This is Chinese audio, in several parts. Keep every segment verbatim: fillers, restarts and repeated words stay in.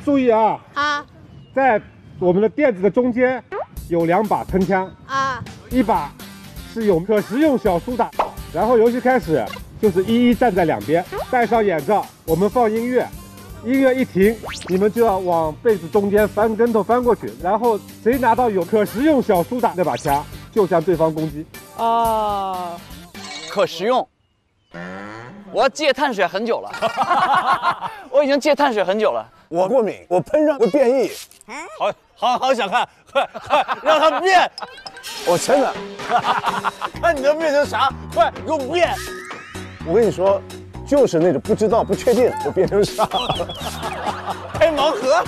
注意啊！ 啊在我们的垫子的中间有两把喷枪， 啊！ 一把是有可食用小苏打。然后游戏开始就是一一站在两边，戴上眼罩，我们放音乐，音乐一停，你们就要往被子中间翻跟头翻过去，然后谁拿到有可食用小苏打那把枪，就向对方攻击。 哦， 可食用。我要戒碳水很久了，我已经戒碳水很久了。 我过敏，我喷上会变异。 好，好，好想看，快快让它变！ 我真的， 看你能变成啥？快给我变！ 我跟你说，就是那种不知道、不确定我变成啥。 开盲盒，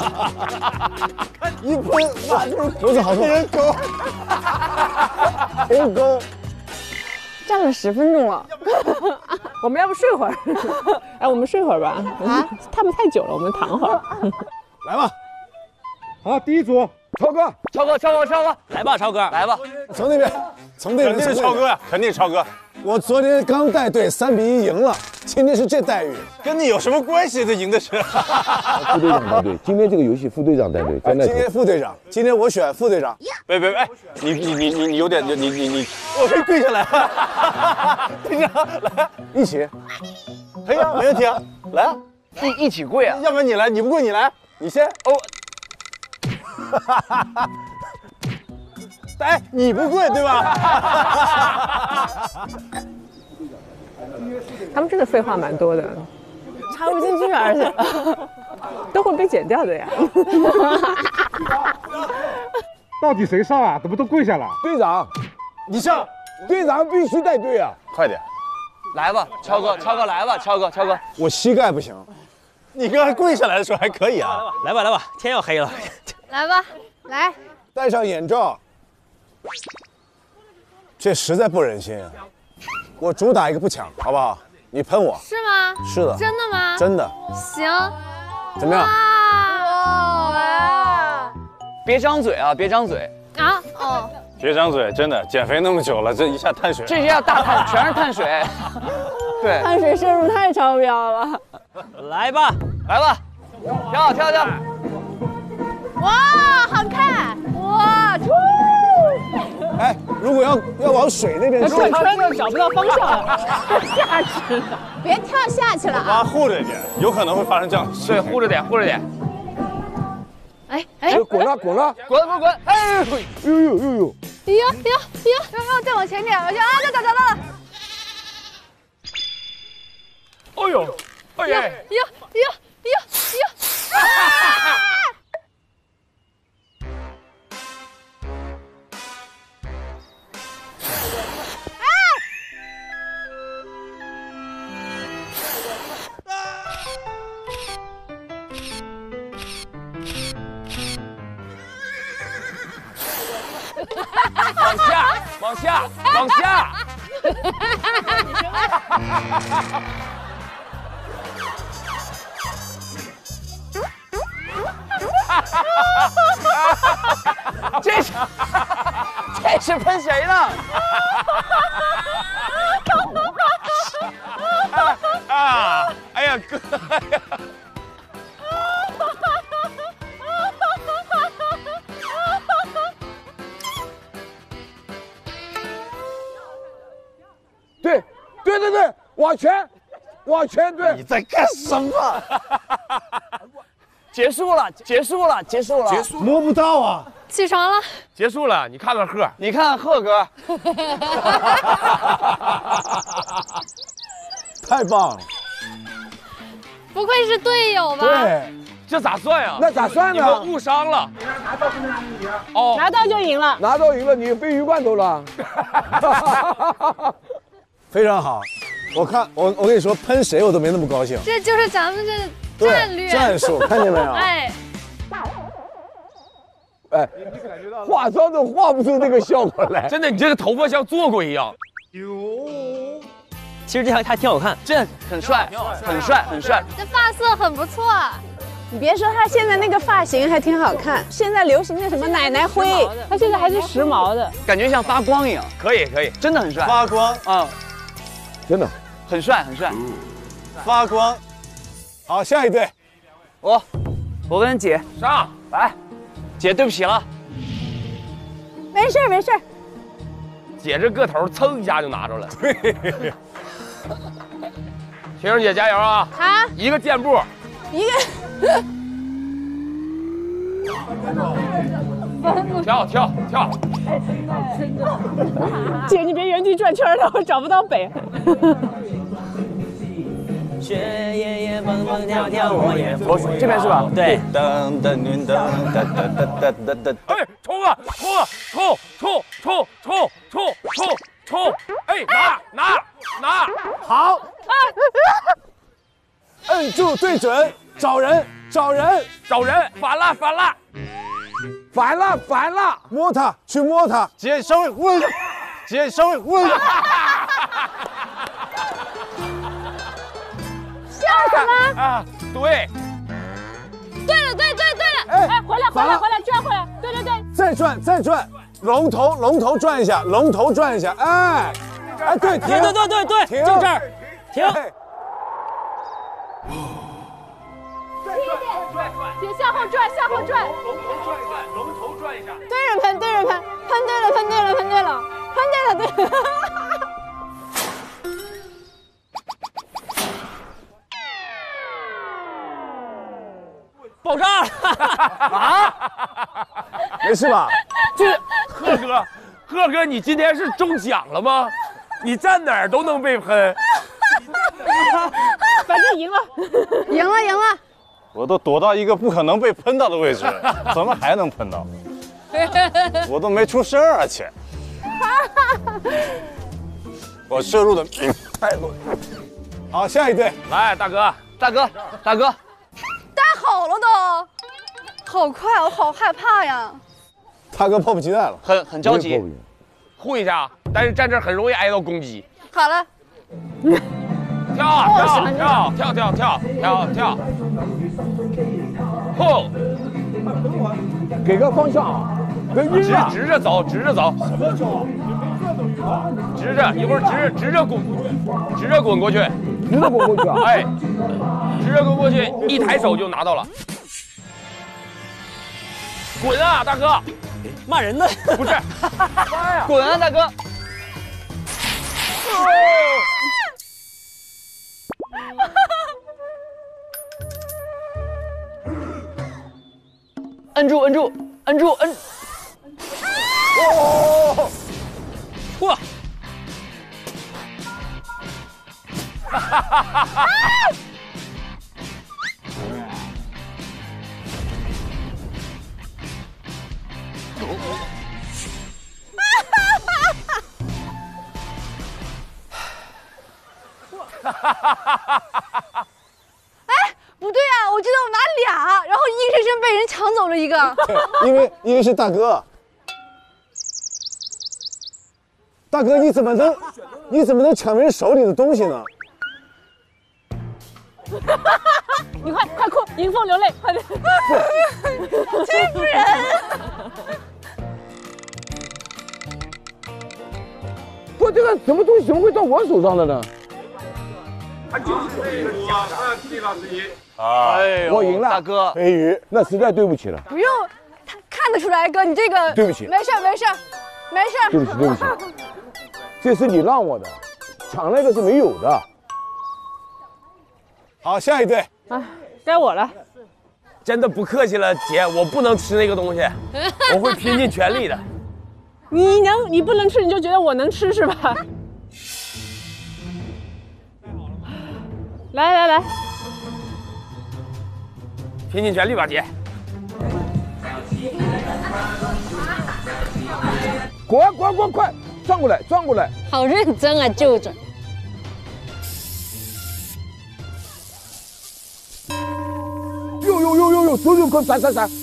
一喷，哇，这脖子好痛。 人狗， 人狗。 站了十分钟了，我们要不睡会儿？哎，我们睡会儿吧。啊，他们太久了，我们躺会儿。 来吧， 好，第一组， 超哥， 超哥，超哥，超哥， 来吧，超哥， 来吧！ 从那边，从那边， 肯定是超哥呀，肯定是超哥。 我昨天刚带队三比一赢了，今天是这待遇， 跟你有什么关系？这赢的是。 副队长带队，今天这个游戏副队长带队，在那今天副队长，今天我选副队长。 别别别，你你你你你有点，你你你，我可以跪下来。队长来， 一起， 可以啊，没问题啊，来啊， 一一起跪啊！ 要不然你来，你不跪你来，你先。 哦， 哎，你不跪对吧？ 他们真的废话蛮多的，插不进去，而且都会被剪掉的呀。 到底谁上啊？怎么都跪下了？ 队长， 你上， 队长必须带队啊！ 快点， 来吧，超哥，超哥来吧，超哥，超哥， 我膝盖不行， 你刚才跪下来的时候还可以啊。 来吧来吧，天要黑了。 来吧，来， 戴上眼罩，这实在不忍心啊！我主打一个不抢，好不好？你喷我， 是吗？ 是的， 真的吗？ 真的， 行。 怎么样？ 哇！ 别张嘴啊，别张嘴。 啊哦， 别张嘴，真的，减肥那么久了，这一下碳水， 这下大碳全是碳水。对， 碳水摄入太超标了。 来吧， 来吧，跳跳跳。 哇，好看！哇，出！ 哎，如果要要往水那边去， 转圈子找不到方向了，下去了。 别跳下去了啊！ 妈护着一点，有可能会发生这样的事。 对，护着点，护着点。 哎哎， 滚了滚了！ 滚滚滚！哎， 呦呦呦呦！ 哎呦呦呦呦，再往前点，我就啊，找找到了！ 哎呦，哎呀， 呦呦呦呦！啊！ 往下，往下，往下。这是这是喷谁呢？ 啊！哎呀哥！哎呀！ 对对对对，往前，往前对。 你在干什么？ 结束了，结束了，结束了， 结束摸不到啊！ 起床了， 结束了，你看看贺， 你看贺哥， 太棒了！ 不愧是队友吧？ 对， 这咋算呀？ 那咋算你们呢？ 误伤了。 哦，拿到就赢了， 拿到赢了，你鲱鱼罐头了。 非常好。我看我我跟你说，喷谁我都没那么高兴。 这就是咱们这对战略战术，看见没有？ 哎， 哎，化妆都画不出那个效果来。 真的，你这个头发像做过一样。 其实这还还挺好看， 这很帅，很帅，很帅。 这发色很不错。 你别说他现在那个发型还挺好看，现在流行的什么奶奶灰，他现在还是时髦的， 感觉像发光一样。 可以可以， 真的很帅， 发光啊， 真的很帅很帅。 发光。好，下一队， 我， 我跟姐上来，姐对不起了。 没事没事。 姐这个头蹭一下就拿着了。对。学生姐加油啊！ 好， 一个箭步， 一个。 跳跳跳！ 姐，你别原地转圈了，我找不到北。 雪夜夜蹦蹦跳跳，我也我这边是吧？ 对。 噔噔噔噔噔噔噔噔噔。 哎，冲啊冲啊冲冲冲冲冲冲冲！哎，拿拿拿！ 好，摁住对准，找人找人找人，反了反了！ 反了反了，摸他去摸他， 姐稍微问，姐稍微问。 笑什么？ 啊，对。 对了，对对对了！ 哎哎，回来回来回来，转回来！对对对， 再转再转，龙头龙头转一下，龙头转一下，哎哎对，停对对对对对， 停就这儿，停。 哎别向后转，向后转。 龙头转一转，龙头转一下。 对着喷，对着喷，喷对了，喷对了，喷对了，喷对了，对了。 爆炸了！ 啊！ 没事吧？ 这贺哥，贺哥，你今天是中奖了吗？你站哪儿都能被喷。 反正赢了。 赢了，赢了。 我都躲到一个不可能被喷到的位置，怎么还能喷到？我都没出声儿，而且我摄入的太多。 好，下一队， 来，大哥， 大哥，大哥， 打好了都，好快，我好害怕呀。 大哥迫不及待了， 很很着急。 护一下，但是站这儿很容易挨到攻击。 好了， 跳跳跳跳跳跳跳跳，后， 给个方向，直直着走，直着走，直着，一会儿直直着滚，直着滚过去，直着滚过去啊！哎，直着滚过去，一抬手就拿到了。滚啊，大哥！ 骂人呢？ 不是， 滚啊，大哥！摁住，摁住，摁住，摁！ 哦！ 哇！ 哈哈哈哈哈！ 哎，不对啊，我记得我拿俩，然后硬生生被人抢走了一个。 因为因为是大哥，大哥你怎么能你怎么能抢别人手里的东西呢？ 你快快哭，迎风流泪，快点！ 欺负人！ 不，这个什么东西怎么会到我手上的呢？他就是这个奖的地方之一。 哎呦， 我赢了， 大哥， 黑鱼， 那实在对不起了， 不用，他看得出来，哥，你这个对不起没事没事没事。 对不起对不起，这是你让我的，抢那个是没有的。 好，下一队， 啊，该我了。 真的不客气了，姐，我不能吃那个东西，我会拼尽全力的。 你能，你不能吃，你就觉得我能吃是吧？来来来， 拼尽全力吧，姐！滚滚滚，快转过来，转过来！ 好认真啊，舅舅。 呦呦呦呦呦，走走，快闪闪闪！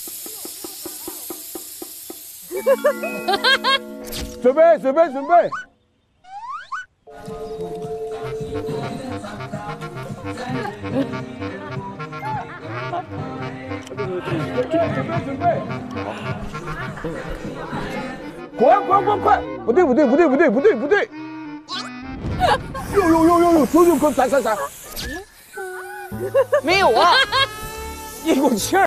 准备准备准备！准备准备！滚滚滚快！不对不对不对不对不对不对！呦呦呦呦呦，走走，快闪闪闪！ 没有啊， 一股气儿。